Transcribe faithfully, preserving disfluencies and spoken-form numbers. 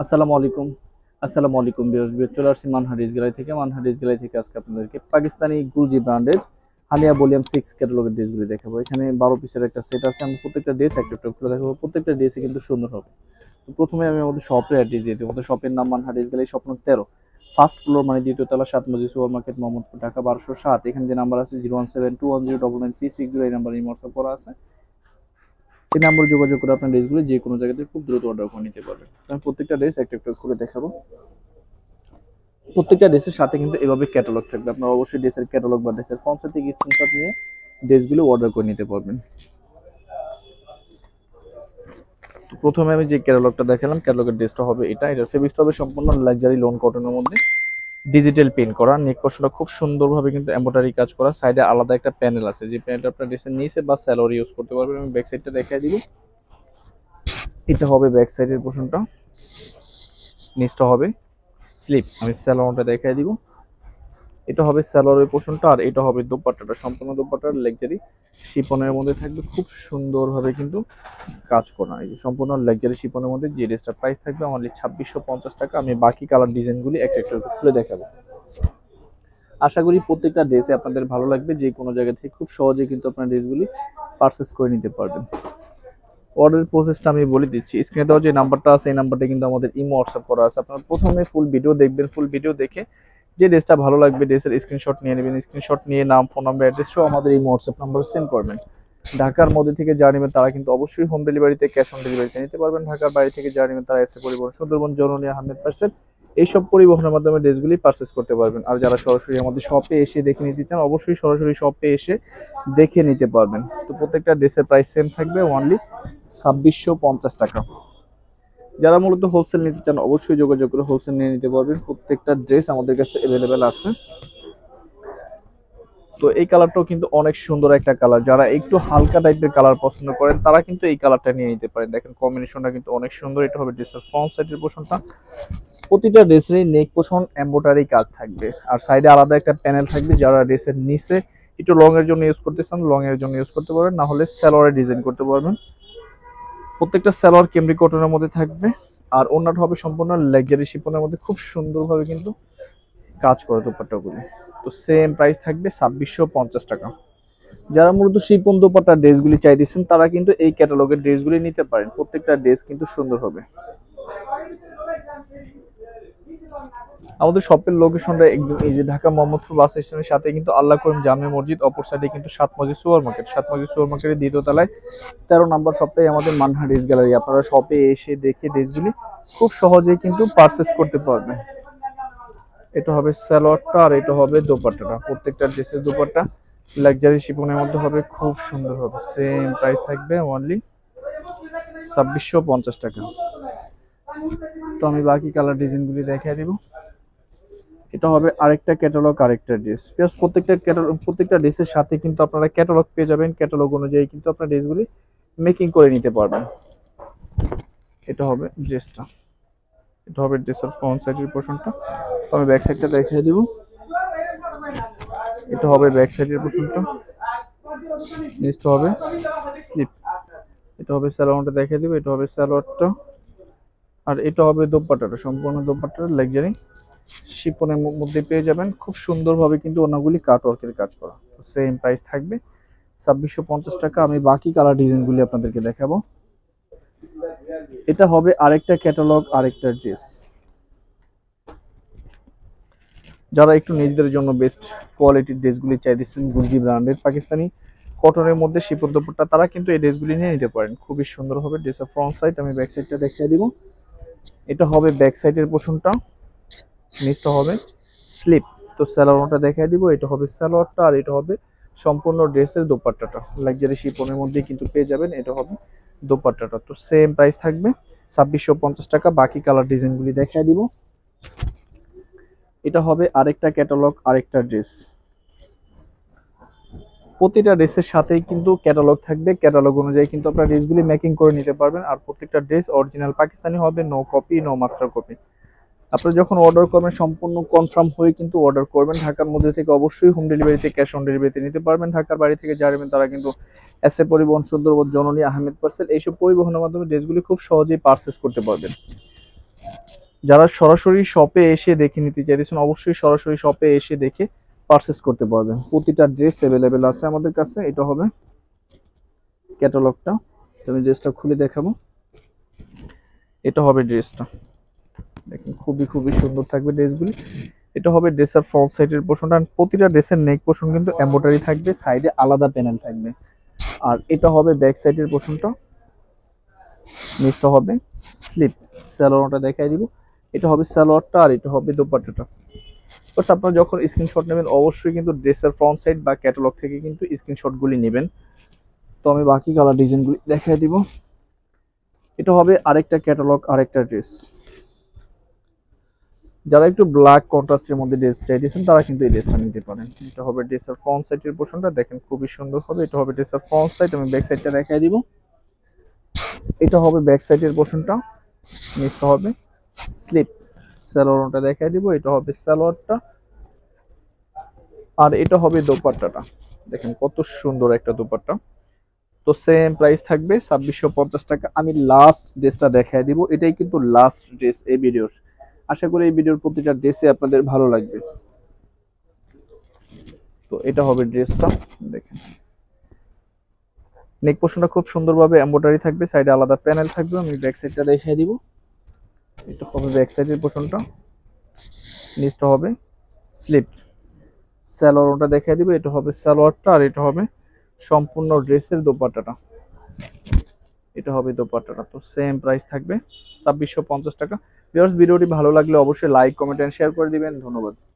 আসসালামু আলাইকুম আসসালামু আলাইকুম ভিউয়ার্স ভিউয়ার চলে আসছি মানহা ড্রেস গ্যালারি থেকে মানহা ড্রেস গ্যালারি থেকে আজকে আপনাদেরকে পাকিস্তানি গুলজি ব্র্যান্ডের হানিয়া ভলিউম সিক্স ক্যাটালগের ড্রেসগুলি দেখাবো। এখানে বারো পিসের একটা সেট আছে। আমি প্রত্যেকটা ড্রেস একটা একটা করে দেখাবো। প্রত্যেকটা ড্রেসই কিন্তু সুন্দর হবে। তো প্রথমে আমি আমাদের শপের অ্যাড্রেস দিয়ে দেবো। আমাদের শপের নাম মানহা ড্রেস গ্যালারি, স্বপ্ন তেরো, ফার্স্ট ফ্লোর মানে দ্বিতীয় তলা, সাত মজি সুপার মার্কেট, মোহাম্মদপুর, ঢাকা বারোশো সাত। এখানে যে নাম্বার আছে zero one seven two one zero double nine three six zero, এই নাম্বার হোয়াটসঅ্যাপ করা আছে। এই নাম্বার যোগাযোগ করে আপনার ড্রেসগুলো যে কোনো জায়গাতে খুব দ্রুত অর্ডার করে নিতে পারবেন। আমি প্রত্যেকটা ড্রেস একটা একটা করে দেখাবো। প্রত্যেকটা ড্রেসের সাথে কিন্তু এভাবে ক্যাটালগ থাকবে। আপনারা অবশ্যই ড্রেসের ক্যাটালগ বা ড্রেসের ফন্ট থেকে স্ক্রিনশট নিয়ে ড্রেসগুলো অর্ডার করে নিতে পারবেন। তো প্রথমে আমি যে ক্যাটালগটা দেখালাম, ক্যাটালগের ড্রেসটা হবে এটা। এটার ফেব্রিকটা হবে সম্পূর্ণ লাক্সারি লোন কটনের মধ্যে ডিজিটাল প্রিন্ট করা। নেক পোর্শনটা খুব সুন্দরভাবে কিন্তু এমব্রয়ডারি কাজ করা। সাইডে আলাদা একটা প্যানেল আছে, যে প্যানেলটা আপনার ড্রেসের নিচে বা স্যালোয়ার ইউজ করতে পারবেন। আমি ব্যাক সাইডটা দেখাই দিব। এটা হবে ব্যাক সাইডের পোর্শনটা, নিচটা হবে স্লিপ। আমি স্যালোয়ারটা দেখাই দিব। এটা হবে সালোয়ারের পোর্শনটা, আর এটা হবে দোপাট্টাটা। সম্পূর্ণ দোপাট্টার লাক্সারি শিপনের মধ্যে থাকবে, খুব সুন্দরভাবে কিন্তু কাজ করা। এই যে সম্পূর্ণ লাক্সারি শিপনের মধ্যে যে ড্রেসটার প্রাইস থাকবে অনলি ছাব্বিশশো পঞ্চাশ টাকা। আমি বাকি কালার ডিজাইনগুলি একটা একটা খুলে দেখাবো। আশা করি প্রত্যেকটা ড্রেসে আপনাদের ভালো লাগবে। যে কোনো জায়গা থেকে খুব সহজে কিন্তু আপনার ড্রেসগুলি পারচেস করে নিতে পারবেন। অর্ডারের প্রসেসটা আমি বলে দিচ্ছি। স্ক্রিনে দেওয়া যে নাম্বারটা আছে, এই নাম্বারটা কিন্তু আমাদের ইমো হোয়াটসঅ্যাপ করা আছে। আপনারা প্রথমে ফুল ভিডিও দেখবেন। ফুল ভিডিও দেখে যে ড্রেসটা ভালো লাগবে ড্রেসের স্ক্রিনশট নিয়ে নেবেন। স্ক্রিনশট নিয়ে নাম, ফোন নাম্বার, অ্যাড্রেস সহ আমাদের এই হোয়াটসঅ্যাপ নাম্বারে সেন্ড করবেন। ঢাকার মধ্যে থেকে যারা নেবেন তারা কিন্তু অবশ্যই হোম ডেলিভারিতে, ক্যাশ অন ডেলিভারিতে নিতে পারবেন। ঢাকার বাইরে থেকে যারা নেবেন তারা এসে পরিবহন, সুন্দরবন, জননী, আহমেদ পার্সেল এইসব পরিবহনের মাধ্যমে ড্রেসগুলি পারচেস করতে পারবেন। আর যারা সরাসরি আমাদের শপে এসে দেখে নিতে চান অবশ্যই সরাসরি শপে এসে দেখে নিতে পারবেন। তো প্রত্যেকটা ড্রেসের প্রাইস সেম থাকবে অনলি ছাব্বিশশো পঞ্চাশ টাকা। যারা মূলত হোলসেল নিতে চান অবশ্যই যোগাযোগ করে হোলসেল নিয়ে নিতে পারবেন। প্রত্যেকটা ড্রেস আমাদের কাছে অ্যাভেলেবেল আছে। তো এই কালারটাও কিন্তু অনেক সুন্দর একটা কালার। যারা একটু হালকা টাইপের কালার পছন্দ করেন তারা কিন্তু এই কালারটা নিয়ে নিতে পারেন। দেখেন কম্বিনেশনটা কিন্তু অনেক সুন্দর। এটা হবে ড্রেসের ফ্রন্ট সাইডের পোর্শনটা। প্রতিটা ড্রেসেরই নেক পোর্শন এমব্রয়ডারি কাজ থাকবে, আর সাইডে আলাদা একটা প্যানেল থাকবে। যারা ড্রেসের নিচে একটু লং এর জন্য ইউজ করতে চান লং এর জন্য ইউজ করতে পারবেন, না হলে সালোয়ারে ডিজাইন করতে পারবেন। প্রত্যেকটা সালোয়ার কেমব্রিক কটনের মধ্যে থাকবে, আর অন্যটা হবে সম্পূর্ণ লাক্সারি শিফনের মধ্যে খুব সুন্দরভাবে কিন্তু কাজ করে দোপাট্টাগুলি। তো সেম প্রাইস থাকবে ছাব্বিশশো পঞ্চাশ টাকা। যারা মূলত শিফন দোপাট্টার ড্রেসগুলি চাইতেছেন তারা কিন্তু এই ক্যাটালগের ড্রেসগুলি নিতে পারেন। প্রত্যেকটা ড্রেস কিন্তু সুন্দর হবে। আমাদের শপের লোকেশনটা একদম এই যে ঢাকা মোহাম্মদপুর বাস স্ট্যান্ডের সাথে কিন্তু আল্লাহ করিম জামে মসজিদ, অপর সাইডে কিন্তু সাত মজি সুপার মার্কেট। সাত মজি সুপার মার্কেটের দ্বিতীয় তলায় তেরো নাম্বার শপটাই আমাদের মানহা ড্রেস গ্যালারি। আপনারা শপে এসে দেখে ড্রেসগুলি খুব সহজেই কিন্তু পারচেস করতে পারবেন। এটা হবে সালোয়ারটা, আর এটা হবে দোপাট্টাটা। প্রত্যেকটা ড্রেসের দোপাট্টা লাক্সারি শিফনের মধ্যে হবে, খুব সুন্দর হবে। সেম প্রাইস থাকবে অনলি ছাব্বিশশো পঞ্চাশ টাকা। তো আমি বাকি কালার ডিজাইনগুলি দেখিয়ে দিব। এটা হবে আরেকটা ক্যাটালগ, আরেকটা ড্রেস প্লাস প্রত্যেকটা ক্যাটালগ, প্রত্যেকটা ড্রেসের সাথে কিন্তু আপনারা ক্যাটালগ পেয়ে যাবেন। ক্যাটালগ অনুযায়ী কিন্তু আপনারা ড্রেসগুলি মেকিং করে নিতে পারবেন। এটা হবে ড্রেসটা, এটা হবে ড্রেসের ফ্রন্ট সাইডের পোর্শনটা। তো আমি ব্যাক সাইডটা দেখিয়ে দিব। এটা হবে ব্যাক সাইডের পোর্শনটা, নেক্সট হবে স্লিপ। এটা হবে সালোয়ারটা দেখিয়ে দিব। এটা হবে সালোয়ারটা, আর এটা হবে দোপাট্টাটা। সম্পূর্ণ দোপাট্টার লাক্সারি শিফনের মধ্যে পেয়ে যাবেন। খুব সুন্দরভাবে কিন্তু ওনাগুলি কাট ওয়ার্কের কাজ করা। সেম প্রাইস থাকবে ছাব্বিশশো পঞ্চাশ টাকা। আমি বাকি কালার ডিজাইনগুলি আপনাদেরকে দেখাবো। এটা হবে আরেকটা ক্যাটালগ, আরেকটা ড্রেস। যারা একটু নিজেদের জন্য বেস্ট কোয়ালিটির ড্রেসগুলি চাইতেছেন, গুলজি ব্র্যান্ডের পাকিস্তানি কটনের মধ্যে শিফন দোপাট্টা, তারা কিন্তু এই ড্রেসগুলি নিয়ে নিতে পারেন। খুবই সুন্দর হবে ড্রেসের ফ্রন্ট সাইড। আমি ব্যাক সাইডটা দেখিয়ে দিব। এটা হবে ব্যাক সাইডের পোর্শনটা, নিচটা হবে স্লিপ। তো সালোয়ারটা দেখাই দিব। এটা হবে সালোয়ারটা, আর এটা হবে সম্পূর্ণ ড্রেসের দোপাট্টাটা। লাক্সারি শিফনের মধ্যে কিন্তু পেয়ে যাবেন। এটা হবে দোপাট্টাটা। তো সেম প্রাইস থাকবে ছাব্বিশশো পঞ্চাশ টাকা। বাকি কালার ডিজাইনগুলি দেখাই দিব। এটা হবে আরেকটা ক্যাটালগ, আরেকটা ড্রেস। প্রতিটা ড্রেসের সাথেই কিন্তু ক্যাটালগ থাকবে। ক্যাটালগ অনুযায়ী কিন্তু আপনারা ড্রেসগুলি মেকিং করে নিতে পারবেন। আর প্রত্যেকটা ড্রেস অরিজিনাল পাকিস্তানি হবে, no copy, no master copy. আপনারা যখন অর্ডার করবেন সম্পূর্ণ কনফার্ম হয়ে কিন্তু অর্ডার করবেন। ঢাকার মধ্যে থেকে অবশ্যই হোম ডেলিভারিতে, ক্যাশ অন ডেলিভারিতে নিতে পারবেন। ঢাকার বাইরে থেকে যারা নেবেন তারা কিন্তু এসএ পরিবহন, সুন্দরবন, জননী, আহমেদ পার্সেল এইসব পরিবহনের মাধ্যমে ড্রেসগুলি খুব সহজেই পারচেস করতে পারবেন। যারা সরাসরি শপে এসে দেখে নিতে চাইছেন অবশ্যই সরাসরি শপে এসে দেখে পারচেজ করতে পারবেন। প্রতিটা ড্রেস অ্যাভেলেবেল আছে আমাদের কাছে। এটা হবে ক্যাটালগটা, আমি ড্রেসটা খুলে দেখাবো। এটা হবে ড্রেসটা, দেখেন খুবই খুবই সুন্দর থাকবে ড্রেসগুলি। এটা হবে ড্রেসের ফ্রন্ট সাইডের পোর্শনটা, প্রতিটা ড্রেসের নেক পোর্শন কিন্তু এমব্রয়ডারি থাকবে, সাইডে আলাদা প্যানেল থাকবে। আর এটা হবে ব্যাক সাইডের পোর্শনটা, নিচটা হবে স্লিপ। সালোয়ারটা দেখাই দিব, এটা হবে সালোয়ারটা আর এটা হবে দোপাট্টাটা। বাস আপনারা যখন স্ক্রিনশট নেবেন অবশ্যই কিন্তু ড্রেসের ফ্রন্ট সাইড বা ক্যাটালগ থেকে কিন্তু স্ক্রিনশটগুলি নেবেন। তো আমি বাকি কালার ডিজাইনগুলি দেখাই দিব। এটা হবে আরেকটা ক্যাটালগ, আরেকটা ড্রেস। যারা একটু ব্ল্যাক কন্ট্রাস্টের মধ্যে ড্রেস চাইতেছেন তারা কিন্তু এই ড্রেসটা নিতে পারেন। এটা হবে ড্রেসের ফ্রন্ট সাইডের পোর্শনটা, দেখেন খুবই সুন্দর হবে। এটা হবে ড্রেসের ফ্রন্ট সাইড, আমি ব্যাক সাইডটা দেখাই দিব। এটা হবে ব্যাক সাইডের পোর্শনটা, নিচটা হবে স্লিপ। সালোয়ারটা দেখাই দিব, এটা হবে সালোয়ারটা আর এটা হবে দোপাট্টাটা। দেখেন কত সুন্দর একটা দোপাট্টা। তো সেম প্রাইস থাকবে ছাব্বিশশো পঞ্চাশ টাকা। আমি লাস্ট ড্রেসটা দেখাই দিব, এটাই কিন্তু লাস্ট ড্রেস এই ভিডিওর। আশা করি এই ভিডিওর প্রতিটা ড্রেসে আপনাদের ভালো লাগবে। তো এটা হবে ড্রেসটা, দেখেন নেক পোর্শনটা খুব সুন্দরভাবে এমব্রয়ডারি থাকবে, সাইডে আলাদা প্যানেল থাকবে। আমি ব্যাক সাইডটা দেখিয়ে দিব। এটা হবে ব্যাক সাইডের পোর্শনটা, নিচটা হবে স্লিপ। সালোয়ারটা দেখিয়ে দিব, এটা হবে সালোয়ারটা আর এটা হবে সম্পূর্ণ ড্রেসের দোপাট্টাটা। এটা হবে দোপাট্টাটা। তো সেম প্রাইস থাকবে ছাব্বিশশো পঞ্চাশ টাকা। ভিউয়ার্স ভিডিওটি ভালো লাগলে অবশ্যই লাইক, কমেন্ট এন্ড শেয়ার করে দিবেন। ধন্যবাদ।